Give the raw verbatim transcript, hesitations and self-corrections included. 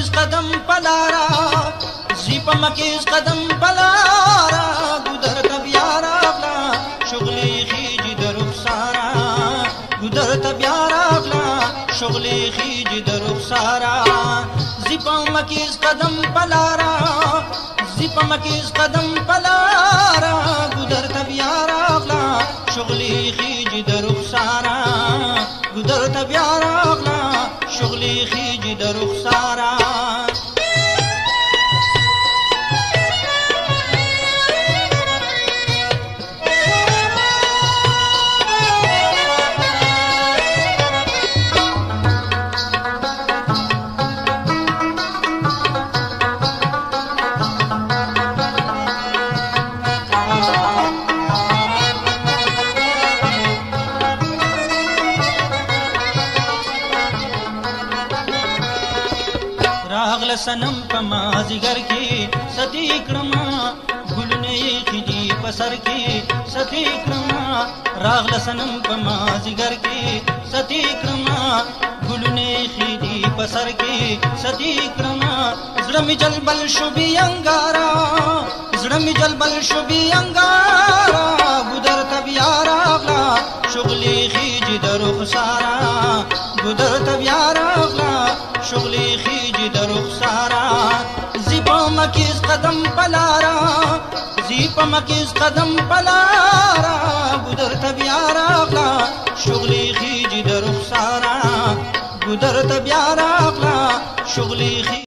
مکیز قدم پلارا زی په مکیز قدم پلارا ګودر ته بیا راغلا شغلې خېجې د رخسارا ګودر ته بیا راغلا شغلې خېجې د رخسارا زی په مکیز قدم پلارا زی په مکیز قدم پلارا ګودر ته بیا راغلا شغلې خېجې د رخسارا ګودر ته بیا راغلا شغلې خېجې د رخسارا راغله سنم په مازیګر کې ستی کړما ګلونه یې خېجې په سر کې ستی کړما راغله سنم په مازیګر کې ستی کړما ګلونه یې خېجې په سر کې ستی کړما زړه مې جلبل شو بي انګارا زړه مې جلبل شو بي انګارا ګودر ته بیا راغلا شغلې خېجې د رخسارا ګودر ته بیا راغلا شغلې خېجې د رخسارا زی په مکیز قدم پلارا زی په مکیز قدم پلارا ګودر ته بیا راغلا شغلې خېجې د رخسارا ګودر ته بیا راغلا شغلې